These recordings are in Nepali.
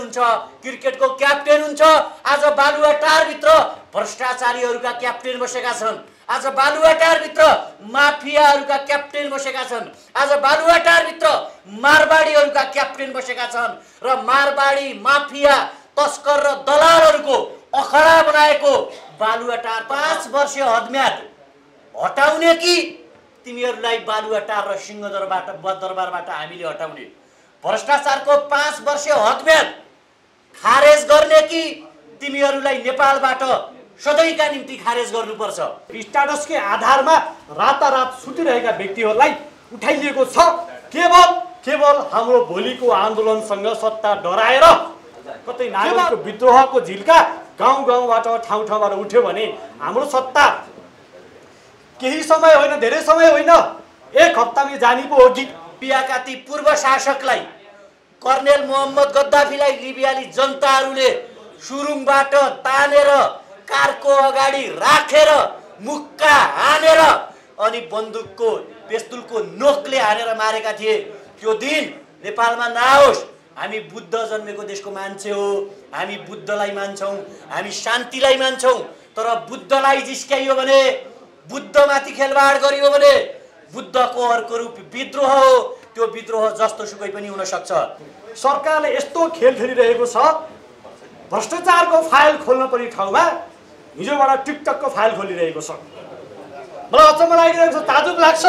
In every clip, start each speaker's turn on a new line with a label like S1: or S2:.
S1: हुन्छ, क्रिकेटको क्याप्टेन हुन्छ। आज बालुवाटारभित्र भ्रष्टाचारीहरूका क्याप्टेन बसेका छन्। आज बालुवाटारभित्र माफियाहरूका क्याप्टेन बसेका छन्। आज बालुवाटारभित्र मारवाडीहरूका क्याप्टेन बसेका छन् र मारवाडी माफिया तस्कर र दलालहरूको अखडा बनाएको बालुवाटार 5 वर्षीय हदम्याद हटाउने कि तिमीहरूलाई बालुवाटार र सिंहदरबारबाट हामीले हटाउने? भ्रष्टाचारको 5 वर्षीय हदम्याद खारेज गर्ने कि तिमीहरूलाई नेपालबाट सधैँका निम्ति खारेज गर्नुपर्छ?
S2: स्ट्याटसकै आधारमा रातारात सुतिरहेका व्यक्तिहरूलाई उठाइलिएको छ। केवल हाम्रो भोलिको आन्दोलनसँग सत्ता डराएर कतै नागरिकको विद्रोहको झिल्का गाउँबाट ठाउँबाट उठ्यो भने हाम्रो सत्ता केही समय होइन, धेरै समय होइन, 1 हप्तामै जाने पो हो कि?
S1: लिबियाका ती पूर्व शासकलाई, कर्नेल मोहम्मद गद्दाफीलाई लिबियाली जनताहरूले सुरुङबाट तानेर कारको अगाडि राखेर मुक्का हानेर अनि बन्दुकको पेस्तुलको नोकले हानेर मारेका थिए। त्यो दिन नेपालमा नआओस्। हामी बुद्ध जन्मेको देशको मान्छे हो, हामी बुद्धलाई मान्छौँ, हामी शान्तिलाई मान्छौँ। तर बुद्धलाई जिस्क्याइयो भने, बुद्धमाथि खेलवाड गरियो भने बुद्धको अर्को रूप विद्रोह हो। त्यो विद्रोह जस्तो सुकै पनि हुन सक्छ।
S2: सरकारले यस्तो खेल खेलिरहेको छ, भ्रष्टाचारको फाइल खोल्न पर्ने ठाउँमा हिजोबाट टिकटकको फाइल खोलिरहेको छ। मलाई अचम्म लागिरहेको छ, ताजुब लाग्छ।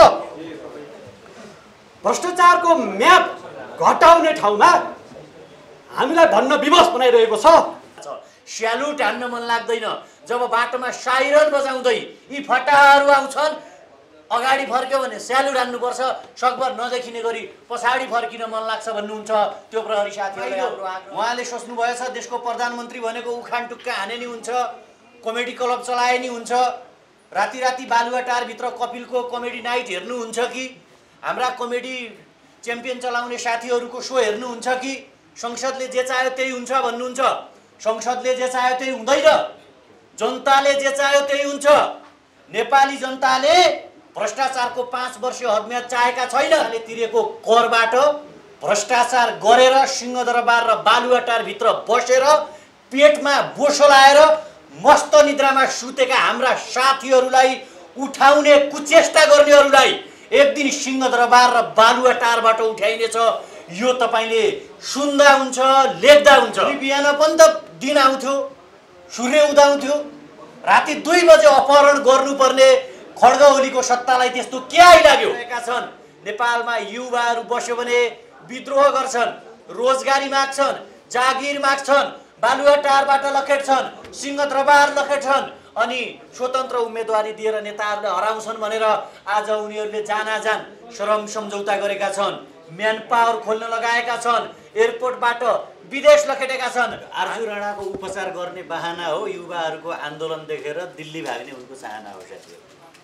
S2: भ्रष्टाचारको म्याप घटाउने ठाउँमा हामीलाई भन्न विवश बनाइरहेको छ।
S1: स्यालुट हान्न मन लाग्दैन जब बाटोमा साइरन बजाउँदै यी फटाहरू आउँछन्। अगाडि फर्क्यो भने स्यालुट हान्नुपर्छ, सकभर नदेखिने गरी पछाडि फर्किन मन लाग्छ भन्नुहुन्छ त्यो प्रहरी साथीहरूले। उहाँले सोच्नुभएछ देशको प्रधानमन्त्री भनेको उखान टुक्का हाने नि हुन्छ, कमेडी क्लब चलाए नि हुन्छ, राति राति बालुवाटारभित्र कपिलको कमेडी नाइट हेर्नुहुन्छ कि हाम्रा कमेडी च्याम्पियन चलाउने साथीहरूको सो हेर्नुहुन्छ कि संसदले जे चाह्यो त्यही हुन्छ भन्नुहुन्छ? संसदले जे चाह्यो त्यही हुँदैन, जनताले जे चाह्यो त्यही हुन्छ। नेपाली जनताले भ्रष्टाचारको 5 वर्षीय हदम्याद चाहेका छैन। तिरेको करबाट भ्रष्टाचार गरेर सिंहदरबार र बालुवाटारभित्र बसेर पेटमा बोसो लाएर मस्त निद्रामा सुतेका हाम्रा साथीहरूलाई उठाउने कुचेष्टा गर्नेहरूलाई एक दिन सिंहदरबार र बालुवाटारबाट उठाइनेछ। यो तपाईले सुन्दा हुन्छ, लेख्दा हुन्छ। बिहान पनि त दिन आउँथ्यो, सूर्य उदाउँथ्यो, राति 2 बजे अपहरण गर्नुपर्ने खड्गौलीको सत्तालाई त्यस्तो के आइलाग्यो? नेपालमा युवाहरू बस्यो भने विद्रोह गर्छन्, रोजगारी माग्छन्, जागिर माग्छन्, बालुवाटारबाट लखेट्छन्, सिंहदरबार लखेट्छन् अनि स्वतन्त्र उम्मेदवारी दिएर नेताहरूले हराउँछन् भनेर आज उनीहरूले जानाजान श्रम सम्झौता गरेका छन्, म्यान पावर खोल्न लगाएका छन्, एयरपोर्टबाट विदेश लखेटेका छन्। आर्जु राणाको उपचार गर्ने बहाना हो युवाहरूको आन्दोलन देखेर दिल्ली भाग्ने उनको चाहना हो साथीहरू।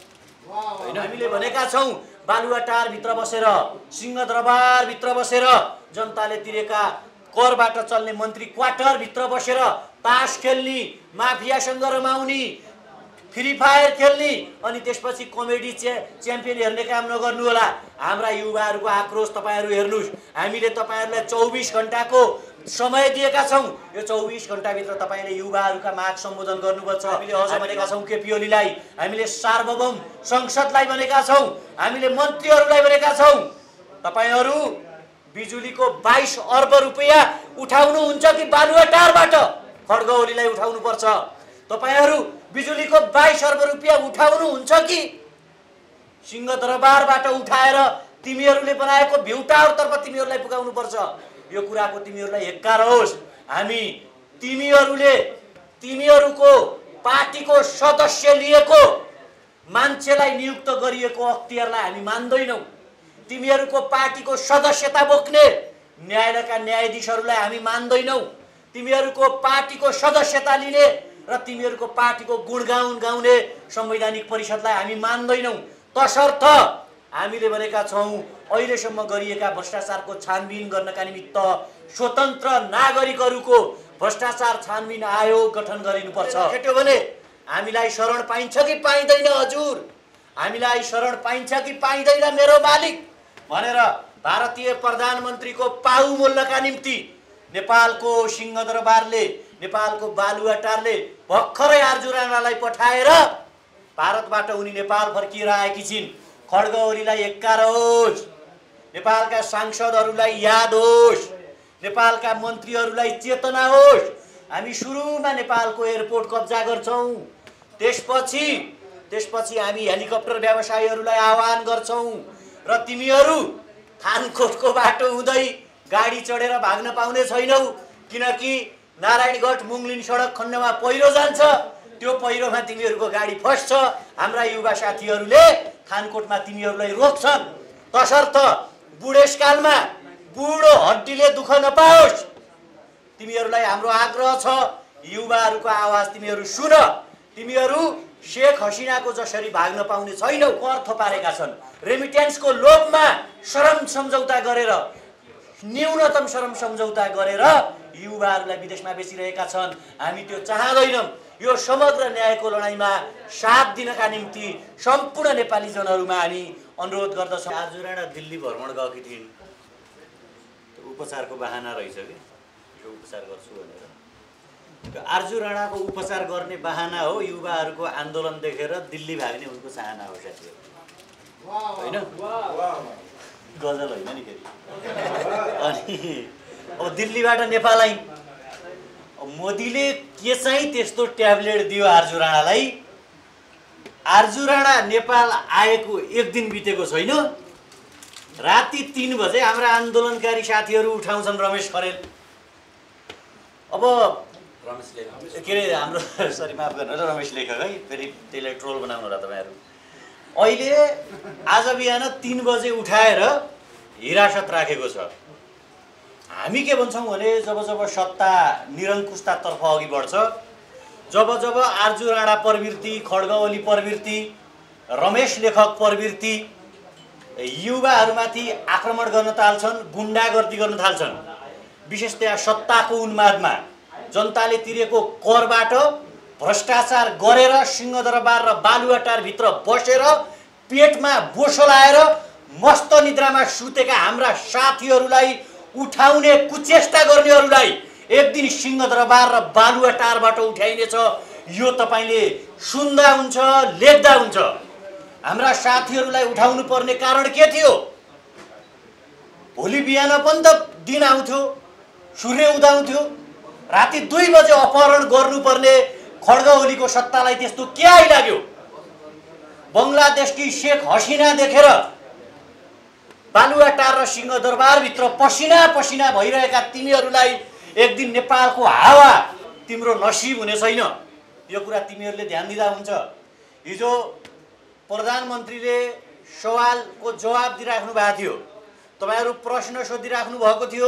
S1: हैन, हामीले भनेका छौँ बालुवाटारभित्र बसेर सिंहदरबारभित्र बसेर जनताले तिरेका करबाट चल्ने मन्त्री क्वार्टरभित्र बसेर तास खेल्ने, माफियासँग रमाउने, फ्री फायर खेल्ने अनि त्यसपछि कमेडी च्याम्पियन हेर्ने काम नगर्नु होला। हाम्रा युवाहरूको आक्रोश तपाईहरू हेर्नुस्। हामीले तपाईहरूलाई 24 घण्टाको समय दिएका छौँ। यो 24 घण्टाभित्र तपाईले युवाहरूका माग सम्बोधन गर्नुपर्छ। हामीले अझ भनेका छौँ केपी ओलीलाई, हामीले सार्वभौम संसदलाई भनेका छौँ, हामीले मन्त्रीहरूलाई भनेका छौँ तपाईहरू बिजुलीको 22 अर्ब रुपैयाँ उठाउनुहुन्छ कि बालुवाटारबाट खड्गौलीलाई उठाउनुपर्छ? तपाईहरू बिजुलीको 22 अर्ब रुपैयाँ उठाउनुहुन्छ कि सिंहदरबारबाट उठाएर तिमीहरूले बनाएको भ्युटारतर्फ तिमीहरूलाई पुगाउनुपर्छ? यो कुराको तिमीहरूलाई हेक्कार होस्। हामी तिमीहरूको पार्टीको सदस्य लिएको मान्छेलाई नियुक्त गरिएको अख्तियारलाई हामी मान्दैनौँ। तिमीहरूको पार्टीको सदस्यता बोक्ने न्यायालयका न्यायाधीशहरूलाई हामी मान्दैनौँ। तिमीहरूको पार्टीको सदस्यता लिने र तिमीहरूको पार्टीको गुणगान गाउने संवैधानिक परिषदलाई हामी मान्दैनौँ। तसर्थ हामीले भनेका छौँ अहिलेसम्म गरिएका भ्रष्टाचारको छानबिन गर्नका निमित्त स्वतन्त्र नागरिकहरूको भ्रष्टाचार छानबिन आयोग गठन गरिनुपर्छ। केट्यो भने हामीलाई शरण पाइन्छ कि पाइँदैन हजुर? हामीलाई शरण पाइन्छ कि पाइँदैन मेरो मालिक भनेर भारतीय प्रधानमन्त्रीको पाउ मोल्नका निम्ति नेपालको सिंहदरबारले नेपालको बालुवाटारले भर्खरै आर्जु राणालाई पठाएर भारतबाट उनी नेपाल फर्किएर आएकी छिन्। खड्ग ओलीलाई एक्कारा होस्, नेपालका सांसदहरूलाई याद होस्, नेपालका मन्त्रीहरूलाई चेतना होस्। हामी सुरुमा नेपालको एयरपोर्ट कब्जा गर्छौँ, त्यसपछि हामी हेलिकप्टर व्यवसायीहरूलाई आह्वान गर्छौँ र तिमीहरू थानकोटको बाटो हुँदै गाडी चढेर भाग्न पाउने छैनौ, किनकि नारायणगढ मुङलिन सडक खण्डमा पहिरो जान्छ। त्यो पहिरोमा तिमीहरूको गाडी फस्छ। हाम्रा युवा साथीहरूले थानकोटमा तिमीहरूलाई रोक्छन्। तसर्थ बुढेसकालमा बुढो हड्डीले दुःख नपाओस्। तिमीहरूलाई हाम्रो आग्रह छ, युवाहरूको आवाज तिमीहरू सुन। तिमीहरू शेख हसिनाको जसरी भाग्न पाउने छैनौ, अर्थ पारेका छन्। रेमिटेन्सको लोभमा शरम सम्झौता गरेर, न्यूनतम शरम सम्झौता गरेर युवाहरूलाई विदेशमा बेचिरहेका छन्। हामी त्यो चाहँदैनौँ। यो समग्र न्यायको लडाइँमा साथ दिनका निम्ति सम्पूर्ण नेपाली जनहरूमा हामी अनुरोध गर्दछौँ। आर्जु राणा दिल्ली भ्रमण गएकी थिइन्, उपचारको बहाना रहेछ कि उपचार गर्छु भनेर। आर्जु राणाको उपचार गर्ने बहाना हो युवाहरूको आन्दोलन देखेर दिल्ली भाग्ने उनको चाहना हो साथीहरू, होइन? गजल होइन नि फेरि। अनि अब दिल्लीबाट नेपाल आइन्। मोदीले के चाहिँ त्यस्तो ट्याब्लेट दियो आर्जु राणालाई? आर्जु राणा नेपाल आएको एक दिन बितेको छैन, राति 3 बजे हाम्रा आन्दोलनकारी साथीहरू उठाउँछन् रमेश खरेल। अब रमेश के अरे हाम्रो सरी माफ गर्नु होला, रमेश लेखक है, फेरि त्यसलाई ट्रोल बनाउनु होला तपाईँहरू। अहिले आज बिहान 3 बजे उठाएर हिरासत राखेको छ। हामी के भन्छौँ भने जब जब सत्ता निरङ्कुशतातर्फ अघि बढ्छ, जब जब आर्जु राणा प्रवृत्ति, खड्ग ओली प्रवृत्ति, रमेश लेखक प्रवृत्ति युवाहरूमाथि आक्रमण गर्न थाल्छन्, गुन्डागर्दी गर्न थाल्छन्। विशेषतया सत्ताको उन्मादमा जनताले तिरेको करबाट भ्रष्टाचार गरेर सिंहदरबार र बालुवाटारभित्र बसेर पेटमा बोसो लाएर मस्त निद्रामा सुतेका हाम्रा साथीहरूलाई उठाउने कुचेष्टा गर्नेहरूलाई एक दिन सिंहदरबार र बालुवाटारबाट उठाइनेछ। यो तपाईँले सुन्दा हुन्छ, लेख्दा हुन्छ। हाम्रा साथीहरूलाई उठाउनु पर्ने कारण के थियो? भोलि बिहान पनि त दिन आउँथ्यो, सूर्य उदाउँथ्यो। राति 2 बजे अपहरण गर्नुपर्ने खड्ग ओलीको सत्तालाई त्यस्तो के आइलाग्यो? बङ्गलादेशकी शेख हसिना देखेर बालुवाटार र सिंहदरबारभित्र पसिना पसिना भइरहेका तिमीहरूलाई एक दिन नेपालको हावा तिम्रो नसिब हुने छैन। यो कुरा तिमीहरूले ध्यान दिँदा हुन्छ। हिजो प्रधानमन्त्रीले सवालको जवाब दिइराख्नु भएको थियो, तपाईँहरू प्रश्न सोधिराख्नु भएको थियो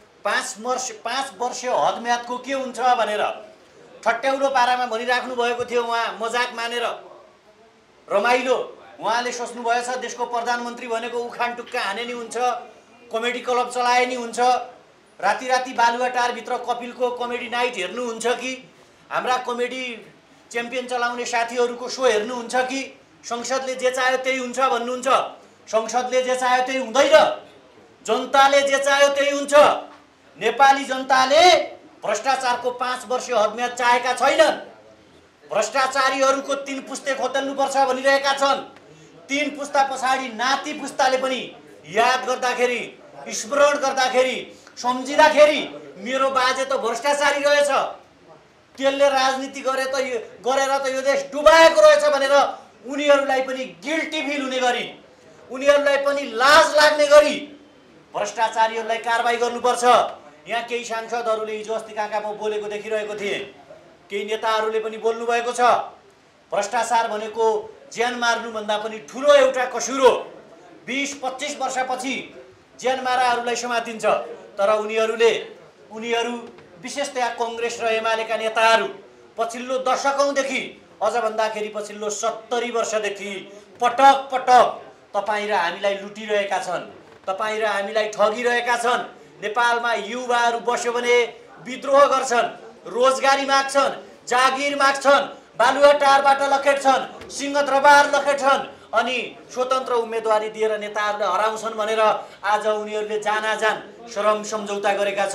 S1: 5 वर्ष हदम्यादको के हुन्छ भनेर ठट्याउलो पारामा भनिराख्नु भएको थियो। उहाँ मजाक मानेर रमाइलो उहाँले सोच्नु भएछ देशको प्रधानमन्त्री भनेको उखान टुक्का हाने नि हुन्छ, कमेडी क्लब चलाए नि हुन्छ, राति राति बालुवाटारभित्र कपिलको कमेडी नाइट हेर्नुहुन्छ कि हाम्रा कमेडी च्याम्पियन चलाउने साथीहरूको सो हेर्नुहुन्छ कि संसदले जे चाह्यो त्यही हुन्छ भन्नुहुन्छ? संसदले जे चाह्यो त्यही हुँदैन, जनताले जे चाह्यो त्यही हुन्छ। नेपाली जनताले भ्रष्टाचारको 5 वर्ष हदम्याद चाहेका छैनन्। भ्रष्टाचारीहरूको 3 पुस्ते खोतल्नुपर्छ भनिरहेका छन्। 3 पुस्ता पछाडि नाति पुस्ताले पनि याद गर्दाखेरि, स्मरण गर्दाखेरि, सम्झिँदाखेरि मेरो बाजे त भ्रष्टाचारी रहेछ, त्यसले राजनीति गरेर त यो देश डुबाएको रहेछ भनेर उनीहरूलाई पनि गिल्टी फिल हुने गरी, उनीहरूलाई पनि लाज लाग्ने गरी भ्रष्टाचारीहरूलाई कारबाही गर्नुपर्छ। यहाँ केही सांसदहरूले हिजो अस्ति कहाँ म बोलेको देखिरहेको थिएँ, केही नेताहरूले पनि बोल्नु भएको छ। भ्रष्टाचार भनेको ज्यान मार्नुभन्दा पनि ठुलो एउटा कसुर हो। 20-25 वर्षपछि ज्यान माराहरूलाई समातिन्छ। तर उनीहरू विशेषतया कङ्ग्रेस र एमालेका नेताहरू पछिल्लो दशकौँदेखि, अझ भन्दाखेरि पछिल्लो 70 वर्षदेखि पटक पटक तपाईँ र हामीलाई लुटिरहेका छन्, तपाईँ र हामीलाई ठगिरहेका छन्। नेपालमा युवाहरू बस्यो भने विद्रोह गर्छन्, रोजगारी माग्छन्, जागिर माग्छन्, बालुवाटारबाट लखेट्छन्, सिंहदरबार लखेट्छन्, अनि स्वतन्त्र उम्मेदवारी दिएर नेताहरूले हराउँछन् भनेर आज उनीहरूले जानाजान शरम सम्झौता गरेका छन्।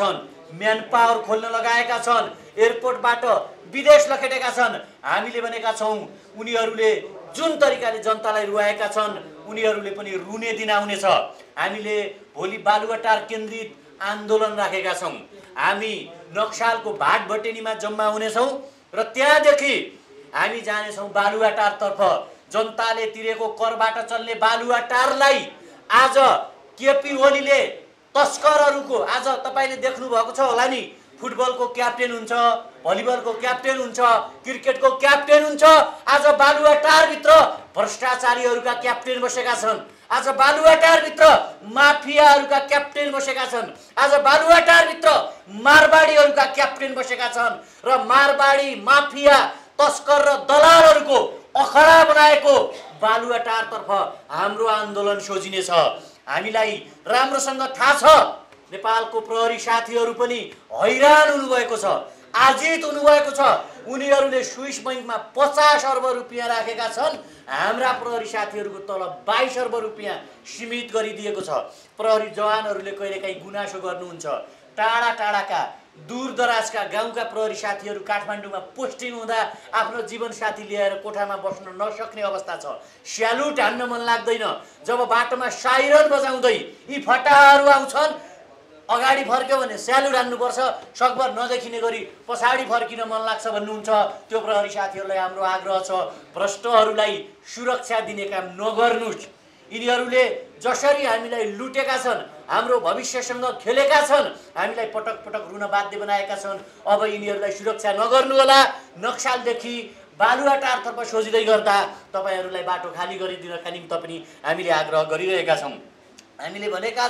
S1: म्यान पावर खोल्न लगाएका छन्, एयरपोर्टबाट विदेश लखेटेका छन्। हामीले भनेका छौँ उनीहरूले जुन तरिकाले जनतालाई रुवाएका छन् उनीहरूले पनि रुने दिन आउनेछ। हामीले भोलि बालुवाटार केन्द्रित आन्दोलन राखेका छौँ। हामी नक्सालको भाटभटेनीमा जम्मा हुनेछौँ र त्यहाँदेखि हामी जानेछौँ बालुवाटारतर्फ। जनताले तिरेको करबाट चल्ने बालुवाटारलाई आज केपी ओलीले तस्करहरूको, आज तपाईँले देख्नु भएको छ होला नि, फुटबलको क्याप्टेन हुन्छ, भलिबलको क्याप्टेन हुन्छ, क्रिकेटको क्याप्टेन हुन्छ। आज बालुवाटारभित्र भ्रष्टाचारीहरूका क्याप्टेन बसेका छन्। आज बालुवाटारभित्र माफियाहरूका क्याप्टेन बसेका छन्। आज बालुवाटारभित्र मारवाडीहरूका क्याप्टेन बसेका छन् र मारवाडी माफिया तस्कर र दलालहरूको अखडा बनाएको बालुवाटारतर्फ हाम्रो आन्दोलन सोझिनेछ। हामीलाई राम्रोसँग थाहा छ, नेपालको प्रहरी साथीहरू पनि हैरान हुनुभएको छ, आजित हुनुभएको छ। उनीहरूले स्विस बैंकमा 50 अर्ब रुपियाँ राखेका छन्। हाम्रा प्रहरी साथीहरूको तलब 22 अर्ब रुपियाँ सीमित गरिदिएको छ। प्रहरी जवानहरूले कहिलेकाहीँ गुनासो गर्नुहुन्छ। टाढा टाढाका दूरदराजका गाउँका प्रहरी साथीहरू काठमाडौँमा पोस्टिङ हुँदा आफ्नो जीवनसाथी लिएर कोठामा बस्न नसक्ने अवस्था छ। स्यालुट हान्न मन लाग्दैन। जब बाटोमा साइरन बजाउँदै यी फटाहरू आउँछन्, अगाडि फर्क्यो भने स्यालुट हान्नुपर्छ, सकभर नदेखिने गरी पछाडि फर्किन मन लाग्छ भन्नुहुन्छ। त्यो प्रहरी साथीहरूलाई हाम्रो आग्रह छ, भ्रष्टहरूलाई सुरक्षा दिने काम नगर्नुहोस्। यिनीहरूले जसरी हामीलाई लुटेका छन्, हाम्रो भविष्यसँग खेलेका छन्, हामीलाई पटक पटक रुन बाध्य बनाएका छन्। अब यिनीहरूलाई सुरक्षा नगर्नु होला। नक्सालदेखि बालुवाटारतर्फ सोझिँदै गर्दा तपाईँहरूलाई बाटो खाली गरिदिनका निम्ति पनि हामीले आग्रह गरिरहेका छौँ। हामीले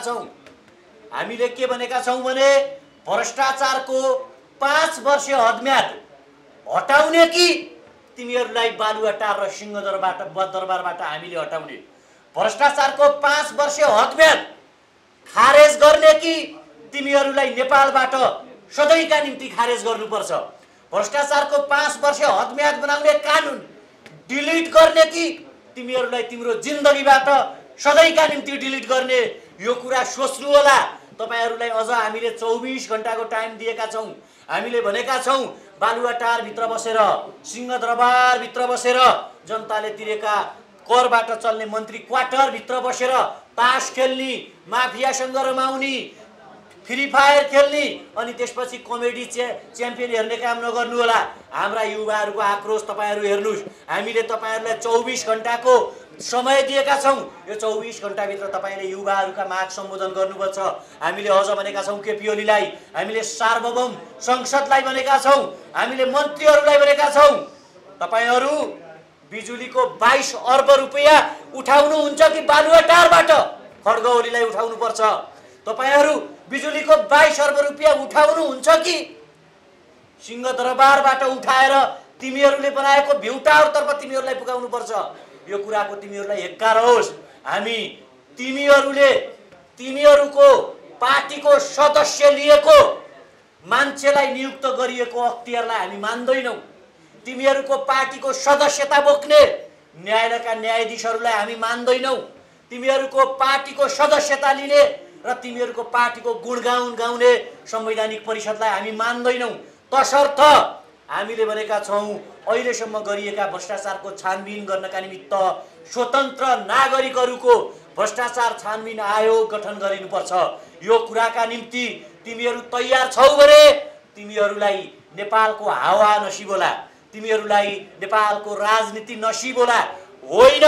S1: के भनेका छौँ भने भ्रष्टाचारको 5 वर्षीय हदम्याद हटाउने कि तिमीहरूलाई बालुवाटार र सिंहदरबारबाट हामीले हटाउने? भ्रष्टाचारको 5 वर्षीय हदम्याद खारेज गर्ने कि तिमीहरूलाई नेपालबाट सधैँका निम्ति खारेज गर्नुपर्छ? भ्रष्टाचारको 5 वर्षीय हदम्याद बनाउने कानुन डिलिट गर्ने कि तिमीहरूलाई तिम्रो जिन्दगीबाट सधैँका निम्ति डिलिट गर्ने? यो कुरा सोच्नु होला। तपाईहरूलाई अझ हामीले 24 घण्टाको टाइम दिएका छौँ। हामीले भनेका छौँ बालुवाटारभित्र बसेर, सिंहदरबारभित्र बसेर, जनताले तिरेका करबाट चल्ने मन्त्री क्वार्टरभित्र बसेर तास खेल्ने, माफियासँग रमाउने, फ्री फायर खेल्ने अनि त्यसपछि कमेडी च्याम्पियन हेर्ने काम नगर्नु होला। हाम्रा युवाहरूको आक्रोश तपाईँहरू हेर्नुहोस्। हामीले तपाईँहरूलाई 24 घण्टाको समय दिएका छौँ। यो 24 घण्टाभित्र तपाईँले युवाहरूका माग सम्बोधन गर्नुपर्छ। हामीले अझ भनेका छौँ केपी ओलीलाई, हामीले सार्वभौम संसदलाई भनेका छौँ, हामीले मन्त्रीहरूलाई भनेका छौँ, तपाईँहरू बिजुलीको 22 अर्ब रुपियाँ उठाउनुहुन्छ कि बालुवाटारबाट खड्ग ओलीलाई उठाउनुपर्छ? तपाईहरू बिजुलीको 22 अर्ब रुपियाँ उठाउनुहुन्छ कि सिंहदरबारबाट उठाएर तिमीहरूले बनाएको भ्युटारतर्फ तिमीहरूलाई पुगाउनुपर्छ? यो कुराको तिमीहरूलाई हेक्कार होस्। हामी तिमीहरूको पार्टीको सदस्य लिएको मान्छेलाई नियुक्त गरिएको अख्तियारलाई हामी मान्दैनौँ। तिमीहरूको पार्टीको सदस्यता बोक्ने न्यायालयका न्यायाधीशहरूलाई हामी मान्दैनौँ। तिमीहरूको पार्टीको सदस्यता लिने र तिमीहरूको पार्टीको गुणगान गाउने संवैधानिक परिषदलाई हामी मान्दैनौँ। तसर्थ हामीले भनेका छौँ अहिलेसम्म गरिएका भ्रष्टाचारको छानबिन गर्नका निमित्त स्वतन्त्र नागरिकहरूको भ्रष्टाचार छानबिन आयोग गठन गरिनुपर्छ। यो कुराका निम्ति तिमीहरू तयार छौ भने तिमीहरूलाई नेपालको हावा नसिब होला, तिमीहरूलाई नेपालको राजनीति नसिब होला। होइन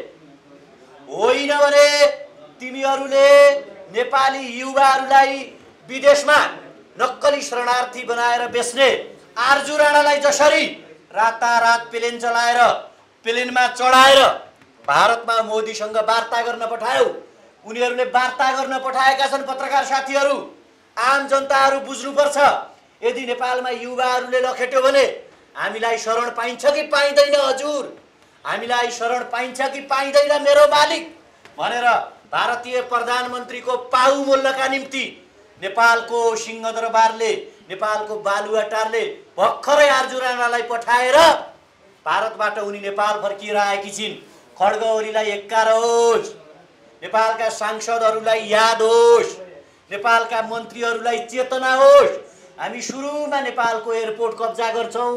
S1: भने तिमीहरूले नेपाली युवाहरूलाई विदेशमा नक्कली शरणार्थी बनाएर बेच्ने आर्जु राणालाई जसरी रातारात प्लेन चलाएर प्लेनमा चढाएर भारतमा मोदीसँग वार्ता गर्न पठायौ, उनीहरूले वार्ता गर्न पठाएका छन् पत्रकार साथीहरू। आम जनताहरू बुझ्नुपर्छ। यदि नेपालमा युवाहरूले लखेट्यो भने हामीलाई शरण पाइन्छ कि पाइँदैन हजुर? हामीलाई शरण पाइन्छ कि पाइँदैन मेरो मालिक भनेर भारतीय प्रधानमन्त्रीको पाउ मोल्नका निम्ति नेपालको सिंहदरबारले, नेपालको बालुवाटारले भर्खरै आर्जु राणालाई पठाएर भारतबाट उनी नेपाल फर्किएर आएकी छिन्। खड्ग ओलीलाई हेक्कार होस्, नेपालका सांसदहरूलाई याद होस्, नेपालका मन्त्रीहरूलाई चेतना होस्। हामी सुरुमा नेपालको एयरपोर्ट कब्जा गर्छौँ,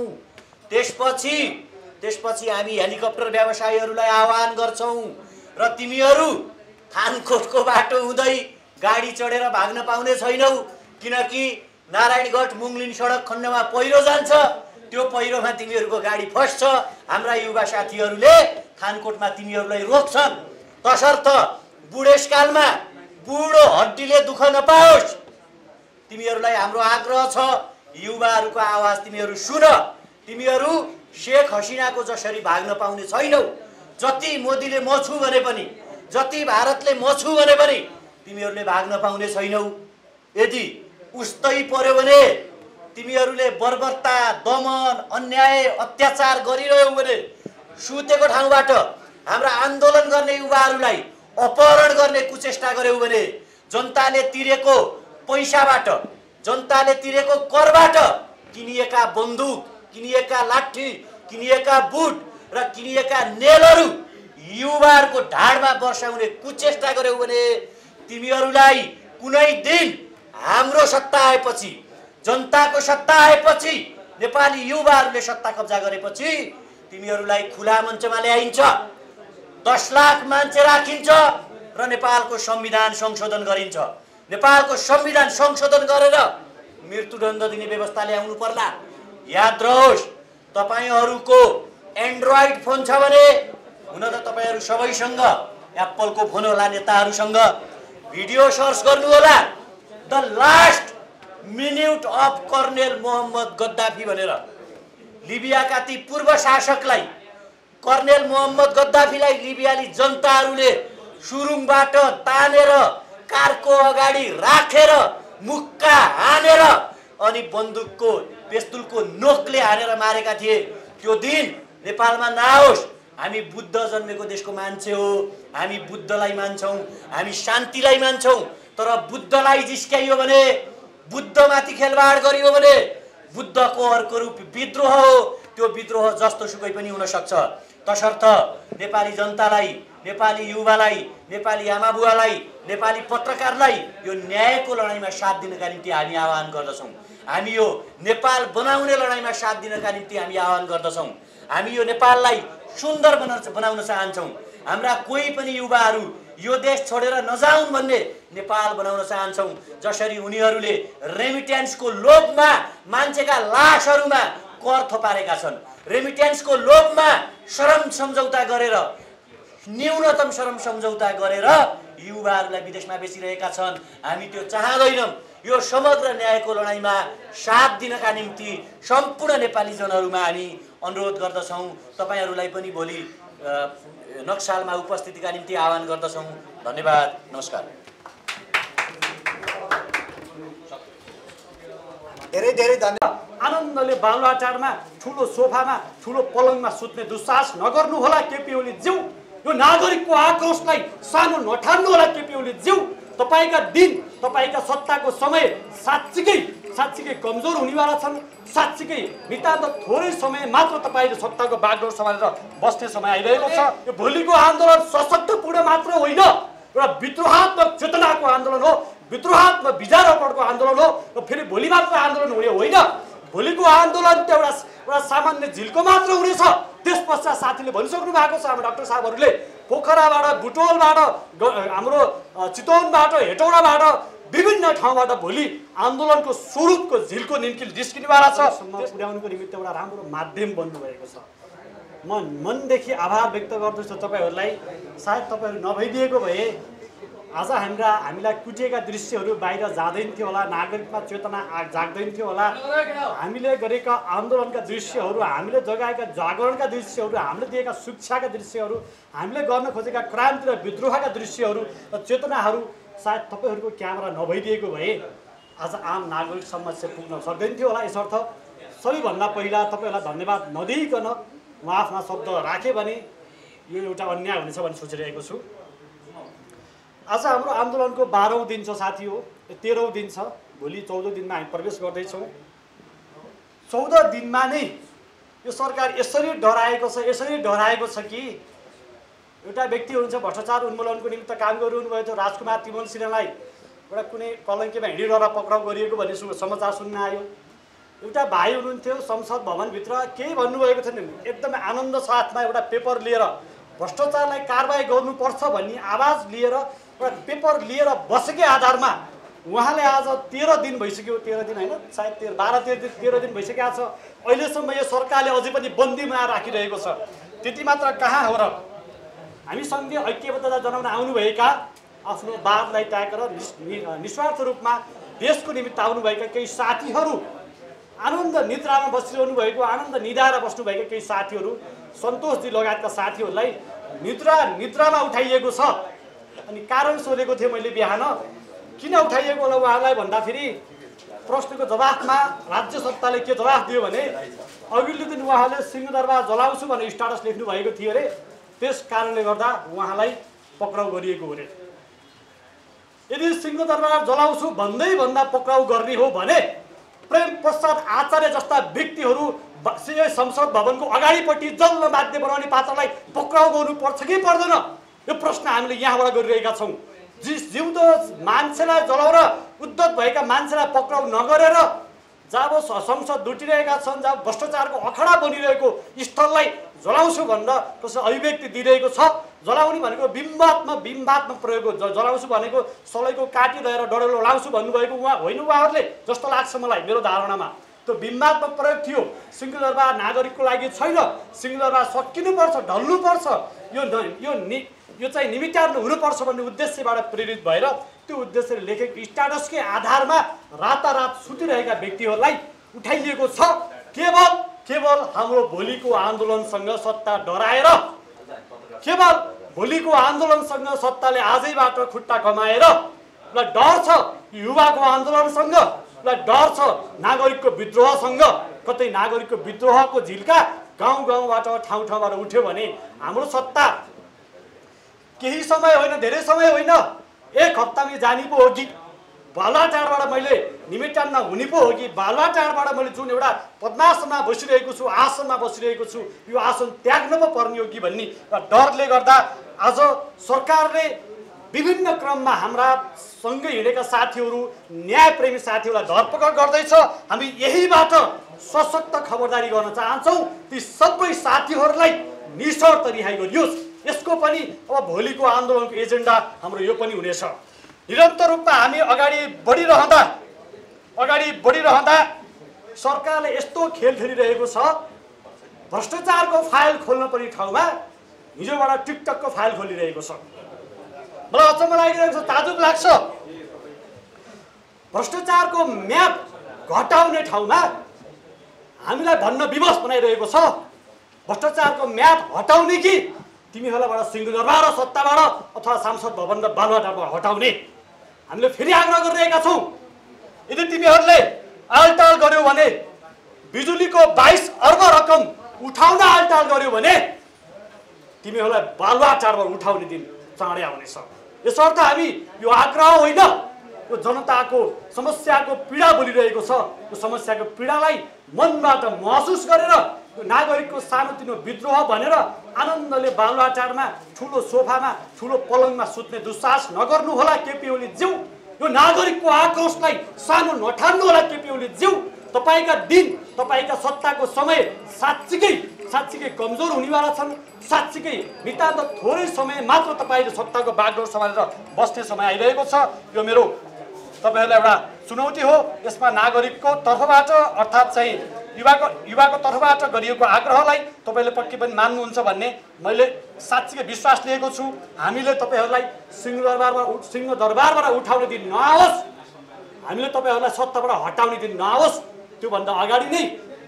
S1: त्यसपछि हामी हेलिकप्टर व्यवसायीहरूलाई आह्वान गर्छौँ र तिमीहरू थानकोटको बाटो हुँदै गाडी चढेर भाग्न पाउने छैनौ, किनकि नारायणगढ मुङलिन सडक खण्डमा पहिरो जान्छ, त्यो पहिरोमा तिमीहरूको गाडी फस्छ। हाम्रा युवा साथीहरूले थानकोटमा तिमीहरूलाई रोक्छन्। तसर्थ बुढेसकालमा बुढो हड्डीले दुःख नपाओस्। तिमीहरूलाई हाम्रो आग्रह छ, युवाहरूको आवाज तिमीहरू सुन। तिमीहरू शेख हसिनाको जसरी भाग्न पाउने छैनौ, जति मोदीले म छु भने पनि, जति भारतले म छु भने पनि तिमीहरूले भाग्न पाउने छैनौ। यदि उस्तै पर्यो भने तिमीहरूले बर्बरता, दमन, अन्याय, अत्याचार गरिरह्यौ भने, सुतेको ठाउँबाट हाम्रा आन्दोलन गर्ने युवाहरूलाई अपहरण गर्ने कुचेष्टा गर्यौ भने, जनताले तिरेको पैसाबाट, जनताले तिरेको करबाट किनिएका बन्दुक, किनिएका लाठी, किनिएका बुट र किनिएका नेलहरू युवाहरूको ढाडमा बर्साउने कुचेष्टा गर्यौ भने तिमीहरूलाई कुनै दिन हाम्रो सत्ता आएपछि, जनताको सत्ता आएपछि, नेपाली युवाहरूले सत्ता कब्जा गरेपछि तिमीहरूलाई खुला मञ्चमा ल्याइन्छ, 10 लाख मान्छे राखिन्छ र नेपालको संविधान संशोधन गरिन्छ। नेपालको संविधान संशोधन गरेर मृत्युदण्ड दिने व्यवस्था ल्याउनु पर्ला। याद रहोस्, तपाईहरूको एन्ड्रोइड फोन छ भने, हुन त तपाईहरू सबैसँग एप्पलको फोन होला, नेताहरूसँग भिडियो सर्च गर्नु होला, the last minute of colonel Mohammed Gaddafi भनेर। लिबियाका ती पूर्व शासकलाई, कर्नेल मोहम्मद गद्दाफीलाई लिबियाली जनताहरूले सुरुङबाट तानेर कारको अगाडि राखेर मुक्का हानेर अनि बन्दुकको पेस्तुलको नोकले हानेर मारेका थिए। त्यो दिन नेपालमा नआओस्। हामी बुद्ध जन्मेको देशको मान्छे हो, हामी बुद्धलाई मान्छौँ, हामी शान्तिलाई मान्छौँ। तर बुद्धलाई जिस्क्याइयो भने, बुद्धमाथि खेलवाड गरियो भने बुद्धको अर्को रूप विद्रोह हो। त्यो विद्रोह जस्तो सुकै पनि हुन सक्छ। तसर्थ नेपाली जनतालाई, नेपाली युवालाई, नेपाली आमाबुवालाई, नेपाली पत्रकारलाई यो न्यायको लडाइँमा साथ दिनका निम्ति हामी आह्वान गर्दछौँ। हामी यो नेपाल बनाउने लडाइँमा साथ दिनका निम्ति हामी आह्वान गर्दछौँ। हामी यो नेपाललाई सुन्दर बनाउन चाहन्छौँ। हाम्रा कोही पनि युवाहरू यो देश छोडेर नजाउन् भन्ने नेपाल बनाउन चाहन्छौँ। जसरी उनीहरूले रेमिट्यान्सको लोभमा मान्छेका लासहरूमा कर थोपारेका छन्, रेमिट्यान्सको लोभमा श्रम सम्झौता गरेर, न्यूनतम श्रम सम्झौता गरेर युवाहरूलाई विदेशमा बेचिरहेका छन्। हामी त्यो चाहँदैनौँ। यो समग्र न्यायको लडाइँमा साथ दिनका निम्ति सम्पूर्ण नेपाली जनहरूमा हामी अनुरोध गर्दछौँ। तपाईँहरूलाई पनि भोलि नक्सालमा उपस्थितिका निम्ति आह्वान गर्दछौँ। धन्यवाद, नमस्कार।
S3: धेरै धेरै धन्यवाद।
S2: आनन्दले बालुवाटारमा ठुलो सोफामा ठुलो पलङमा सुत्ने दुस्साहस नगर्नु होला केपी ओली ज्यू। यो नागरिकको आक्रोशलाई सानो नठान्नु होला केपी ओली ज्यू। तपाईका दिन, तपाईका सत्ताको समय साँच्चीकै कमजोर हुनेवाला छन्। साँच्चीकै नितान्त थोरै समय मात्र तपाईले सत्ताको बागडोर सम्हालेर बस्ने समय आइरहेको छ। यो भोलिको आन्दोलन सशक्तपूर्ण मात्र होइन, एउटा विद्रोहात्मक चेतनाको आन्दोलन हो, विद्रोहात्मक विचारको आन्दोलन हो। र फेरि भोलि मात्र आन्दोलन हुने होइन। भोलिको आन्दोलन त एउटा सामान्य झिल्को मात्र हुनेछ। त्यस पश्चात साथीले भनिसक्नु भएको छ, हाम्रो डाक्टर साहबहरूले, पोखराबाट, बुटोलबाट, हाम्रो चितवनबाट, हेटौडाबाट, विभिन्न ठाउँबाट भोलि आन्दोलनको सुरुको झिल्को निस्किनेवाला छ। पुर्याउनुको निमित्त एउटा राम्रो माध्यम बन्नुभएको छ। म मनदेखि आभार व्यक्त गर्दछु तपाईँहरूलाई। सायद तपाईँहरू नभइदिएको भए आज हामीलाई कुटिएका दृश्यहरू बाहिर जाँदैन थियो होला, नागरिकमा चेतना जाग्दैन थियो होला। हामीले गरेका आन्दोलनका दृश्यहरू, हामीले जगाएका जागरणका दृश्यहरू, हामीले दिएका शिक्षाका दृश्यहरू, हामीले गर्न खोजेका क्रान्ति र विद्रोहका दृश्यहरू र चेतनाहरू सायद तपाईँहरूको क्यामेरा नभइदिएको भए आज आम नागरिकसम्म चाहिँ पुग्न सक्दैन थियो होला। यसर्थ सबैभन्दा पहिला तपाईँहरूलाई धन्यवाद नदिइकन म आफ्ना शब्द राखेँ भने यो एउटा अन्याय हुनेछ भन्ने सोचिरहेको छु। आज हाम्रो आन्दोलनको 12औं दिन छ साथी हो, 13औं दिन छ। भोलि 14औं दिनमा हामी प्रवेश गर्दैछौँ। 14 दिनमा नै यो सरकार यसरी डराएको छ कि एउटा व्यक्ति हुनुहुन्छ भ्रष्टाचार उन्मूलनको निमित्त काम गरिरहनु भएको थियो राजकुमार तिमल सिन्हालाई एउटा कुनै कलङ्कीमा हिँडिरहेर पक्राउ गरिएको भन्ने समाचार सुन्न आयो। एउटा भाइ हुनुहुन्थ्यो संसद भवनभित्र, केही भन्नुभएको छैन, एकदमै आनन्द साथमा एउटा पेपर लिएर भ्रष्टाचारलाई कारबाही गर्नुपर्छ भन्ने आवाज लिएर एउटा पेपर लिएर बसेकै आधारमा उहाँले आज 13 दिन भइसक्यो, 13 दिन होइन सायद 13 दिन भइसकेको छ। अहिलेसम्म यो सरकारले अझै पनि बन्दीमा राखिरहेको छ। त्यति मात्र कहाँ हो र? हामी सङ्घीय ऐक्यबद्धता जनाउन आउनुभएका, आफ्नो वादलाई त्यागेर निस्वार्थ रूपमा देशको निमित्त आउनुभएका केही साथीहरू, आनन्द निद्रामा बसिरहनु भएको, आनन्द निदाएर बस्नुभएका केही साथीहरू, सन्तोषजी लगायतका साथीहरूलाई निद्रामा उठाइएको छ। अनि कारण सोधेको थिएँ मैले बिहान, किन उठाइएको होला उहाँलाई भन्दाखेरि प्रश्नको जवाफमा राज्य सत्ताले के जवाफ दियो भने अघिल्लो दिन उहाँले सिंहदरबार जलाउँछु भनेर स्ट्याटस लेख्नु भएको थियो अरे, त्यस कारणले गर्दा उहाँलाई पक्राउ गरिएको हो अरे। यदि सिंहदरबार जलाउँछु भन्दै भन्दा पक्राउ गर्ने हो भने प्रेम प्रसाद आचार्य जस्ता व्यक्तिहरू संसद भवनको अगाडिपट्टि जल्न बाध्य बनाउने पात्रलाई पक्राउ गर्नुपर्छ कि पर्दैन? यो प्रश्न हामीले यहाँबाट गरिरहेका छौँ। जिउँदो मान्छेलाई जलाउन उद्यत भएका मान्छेलाई पक्राउ नगरेर जब संसद लुटिरहेका छन्, जब भ्रष्टाचारको अखडा बनिरहेको स्थललाई जलाउँछु भनेर कसै अभिव्यक्ति दिइरहेको छ। जलाउने भनेको बिम्बात्मक प्रयोग हो। जलाउँछु भनेको सलैको काटी लिएर डडेलो लाउँछु भन्नुभएको उहाँ होइन उहाँहरूले, जस्तो लाग्छ मलाई, मेरो धारणामा त्यो बिम्बात्मक प्रयोग थियो। सिंहदरबार नागरिकको लागि छैन, सिंहदरबार सकिनुपर्छ, ढल्नुपर्छ, यो चाहिँ निमित्तार्थ हुनुपर्छ भन्ने उद्देश्यबाट प्रेरित भएर त्यो उद्देश्यले लेखेको स्ट्याटसकै आधारमा रातारात सुतिरहेका व्यक्तिहरूलाई उठाइलिएको छ। केवल हाम्रो भोलिको आन्दोलनसँग सत्ता डराएर, केवल भोलिको आन्दोलनसँग सत्ताले आजैबाट खुट्टा कमाएर ल डर छ, युवाको आन्दोलनसँग ल डर छ, नागरिकको विद्रोहसँग। कतै नागरिकको विद्रोहको झिल्का गाउँबाट ठाउँबाट उठ्यो भने हाम्रो सत्ता केही समय होइन, धेरै समय होइन, 1 हप्तामै जाने पो हो कि बालुवाटारबाट मैले निमित्तान्न हुने पो हो कि बालुवाटारबाट मैले जुन एउटा पद्मासनमा बसिरहेको छु, आसनमा बसिरहेको छु, यो आसन त्याग्न पो पर्ने हो कि भन्ने डरले गर्दा आज सरकारले विभिन्न क्रममा हाम्रा सँगै हिँडेका साथीहरू, न्यायप्रेमी साथीहरूलाई धरपकड गर्दैछ। हामी यहीबाट सशक्त खबरदारी गर्न चाहन्छौँ, ती सबै साथीहरूलाई निशर्त रिहाई गरियोस्। यसको पनि अब भोलिको आन्दोलनको एजेन्डा हाम्रो यो पनि हुनेछ। निरन्तर रूपमा हामी अगाडि बढिरहँदा सरकारले यस्तो खेल खेलिरहेको छ, भ्रष्टाचारको फाइल खोल्न पर्ने ठाउँमा हिजोबाट टिकटकको फाइल खोलिरहेको छ। मलाई अचम्म लागिरहेको छ, ताजुब लाग्छ। भ्रष्टाचारको म्याप घटाउने ठाउँमा हामीलाई भन्न विवश बनाइरहेको छ। भ्रष्टाचारको म्याप हटाउने कि तिमीहरूलाई सिंहदरबार र सत्ताबाट अथवा सांसद भवन र बालुवाटारबाट हटाउने हामीले फेरि आग्रह गरिरहेका छौँ। यदि तिमीहरूले आलटाल गर्यौ भने, बिजुलीको 22 अर्ब रकम उठाउन आलटाल गर्यौ भने तिमीहरूलाई बालुवाटारबाट उठाउने दिन चाँडै आउनेछ। यसर्थ हामी यो आग्रह होइन, यो जनताको समस्याको पीडा बोलिरहेको छ, यो समस्याको पीडालाई मनबाट महसुस गरेर यो नागरिकको सानोतिनो विद्रोह भनेर आनन्दले बालुवाटारमा ठुलो सोफामा ठुलो पलङमा सुत्ने दुस्साहस नगर्नु होला केपी ओली ज्यू। यो नागरिकको आक्रोशलाई सानो नठान्नु होला केपी ओली ज्यू। तपाईँका दिन, तपाईँका सत्ताको समय साँच्चीकै कमजोर हुनेवाला छन्। साँच्चीकै नितान्त थोरै समय मात्र तपाईँले सत्ताको बागडोर सम्हालेर बस्ने समय आइरहेको छ। यो मेरो तपाईँहरूलाई एउटा चुनौती हो। यसमा नागरिकको तर्फबाट अर्थात् चाहिँ युवाको तर्फबाट गरिएको आग्रहलाई तपाईँले पक्कै पनि मान्नुहुन्छ भन्ने मैले साँच्चीकै विश्वास लिएको छु। हामीले तपाईँहरूलाई सिंहदरबारबाट उठाउने दिन नआओस्, हामीले तपाईँहरूलाई सत्ताबाट हटाउने दिन नआओस्। त्योभन्दा अगाडि नै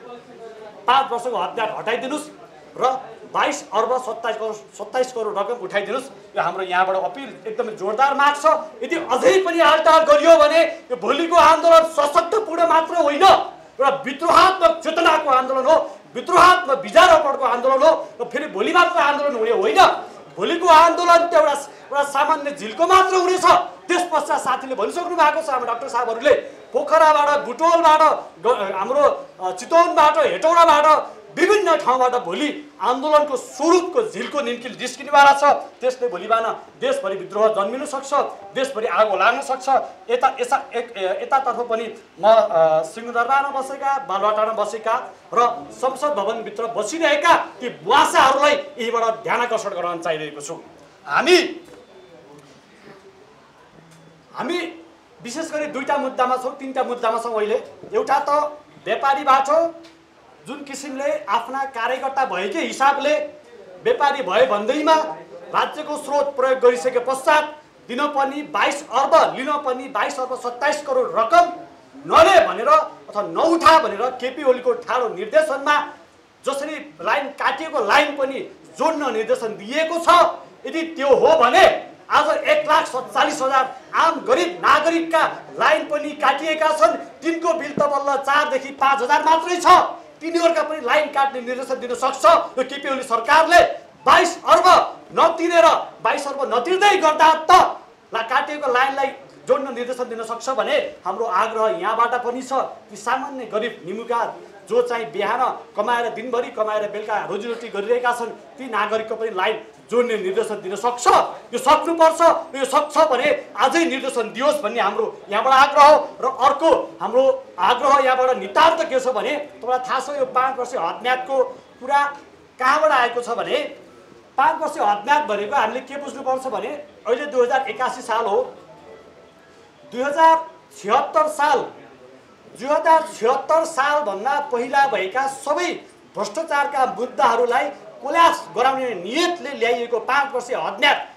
S2: 5 वर्षको हदयात हटाइदिनुहोस् र 22 अर्ब 27 करोड रकम उठाइदिनुहोस्। यो हाम्रो यहाँबाट अपिल एकदमै जोरदार माग छ। यदि अझै पनि आलटाल गरियो भने यो भोलिको आन्दोलन सशक्तपूर्ण मात्र होइन, एउटा विद्रोहात्मक चेतनाको आन्दोलन हो, विद्रोहात्मक विचारको आन्दोलन हो। र फेरि भोलि मात्र आन्दोलन हुने होइन, भोलिको आन्दोलन त एउटा सामान्य झिल्को मात्र हुनेछ। त्यस पश्चात साथीले भनिसक्नु भएको छ, हाम्रो डाक्टर साहबहरूले पोखराबाट, बुटोलबाट, हाम्रो चितवनबाट, हेटौडाबाट, विभिन्न ठाउँबाट भोलि आन्दोलनको स्वरूपको झिल्को निम्किल निस्किनेवाला छ। त्यसले भोलि बिहान देशभरि विद्रोह जन्मिन सक्छ, देशभरि आगो लाग्न सक्छ। यतातर्फ पनि म सिंहदरबारमा बसेका, बालुवाटारमा बसेका र संसद भवनभित्र बसिरहेका ती बुवासाहरूलाई यहीबाट ध्यान आकर्षण गराउन चाहिरहेको छु। हामी विशेष गरी दुईटा मुद्दामा छौँ, तीनटा मुद्दामा छौँ अहिले। एउटा त व्यापारीबाट जुन किसिमले आफ्ना कार्यकर्ता भएकै हिसाबले व्यापारी भए भन्दैमा राज्यको स्रोत प्रयोग गरिसके पश्चात दिनपर्ने 22 अर्ब, लिनपर्ने 22 अर्ब 27 करोड रकम नले भनेर अथवा नउठा भनेर केपी ओलीको ठाडो निर्देशनमा जसरी लाइन काटिएको लाइन पनि जोड्न निर्देशन दिएको छ, यदि त्यो हो भने आज 1,47,000 आम गरिब नागरिकका लाइन पनि काटिएका छन्। तिनको बिल त बल्ल 4 देखि 5,000 मात्रै छ। तिनीहरूका पनि लाइन काट्ने निर्देशन दिन सक्छ यो केपी ओली सरकारले। 22 अर्ब नतिरेर 22 अर्ब नतिर्दै गर्दा त काटिएको लाइनलाई जोड्न निर्देशन दिन सक्छ भने हाम्रो आग्रह यहाँबाट पनि छ कि सामान्य गरिब निमुखा जो चाहिँ बिहान कमाएर दिनभरि कमाएर बेलुका रोजीरोटी गरिरहेका छन् ती नागरिकको पनि लाइन जोड्ने निर्देशन दिन सक्छ। यो सक्नुपर्छ। यो सक्छ भने आजै निर्देशन दियोस् भन्ने हाम्रो यहाँबाट आग्रह हो। र अर्को हाम्रो आग्रह यहाँबाट नितान्त के छ भने तपाईँलाई थाहा छ यो 5 वर्ष हदम्यादको कुरा कहाँबाट आएको छ भने 5 वर्ष हदम्याद भनेको हामीले के बुझ्नुपर्छ भने अहिले 2081 साल हो। 2076 सालभन्दा पहिला भएका सबै भ्रष्टाचारका मुद्दाहरूलाई कोल्याप्स गराउने नियतले ल्याइएको 5 वर्ष हदम्याद